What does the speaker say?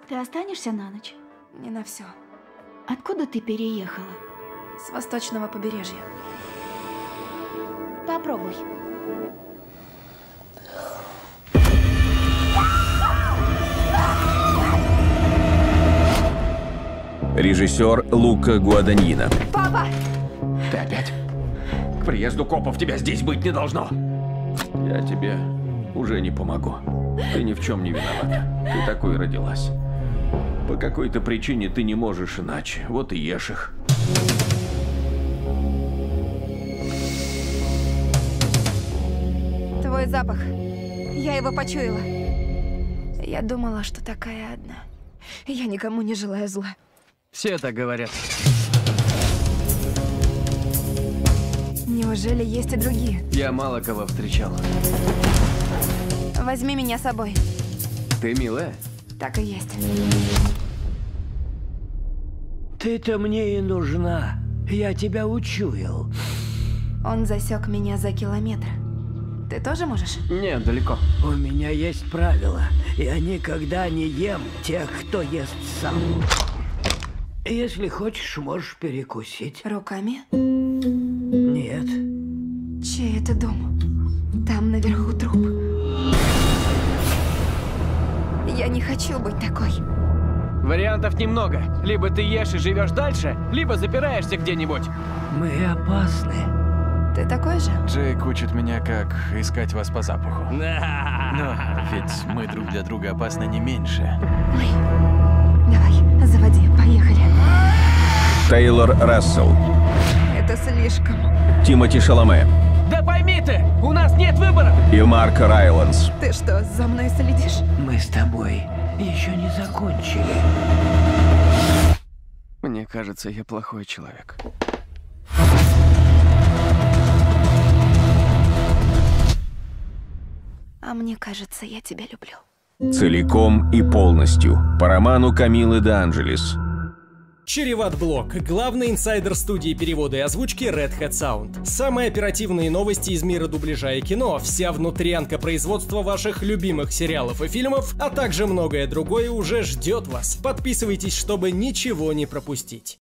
Ты останешься на ночь? Не на все. Откуда ты переехала? С восточного побережья. Попробуй. Режиссер Лука Гуаданьино. Папа! Ты опять? К приезду копов тебя здесь быть не должно. Я тебе уже не помогу. Ты ни в чем не виновата. Ты такой родилась. По какой-то причине ты не можешь иначе. Вот и ешь их. Твой запах. Я его почуяла. Я думала, что такая одна. Я никому не желаю зла. Все так говорят. Неужели есть и другие? Я мало кого встречал. Возьми меня с собой. Ты милая? Так и есть. Ты-то мне и нужна. Я тебя учуял. Он засек меня за километр. Ты тоже можешь? Нет, далеко. У меня есть правила. Я никогда не ем тех, кто ест сам. Если хочешь, можешь перекусить. Руками? Нет. Чей это дом? Там наверху труп. Я не хочу быть такой. Вариантов немного. Либо ты ешь и живешь дальше, либо запираешься где-нибудь. Мы опасны. Ты такой же? Джейк учит меня, как искать вас по запаху. Но ведь мы друг для друга опасны не меньше. Ой. Давай, заводи, поехали. Тейлор Рассел. Это слишком. Тимоти Шаломе. Да пойми ты, у нас нет выбора. И Марк Райландс. Ты что, за мной следишь? Мы с тобой еще не закончили. Мне кажется, я плохой человек. А мне кажется, я тебя люблю. Целиком и полностью. По роману Камилы де Анджелес. Чреват Блог – главный инсайдер студии перевода и озвучки Red Hat Sound. Самые оперативные новости из мира дубляжа и кино, вся внутрянка производства ваших любимых сериалов и фильмов, а также многое другое уже ждет вас. Подписывайтесь, чтобы ничего не пропустить.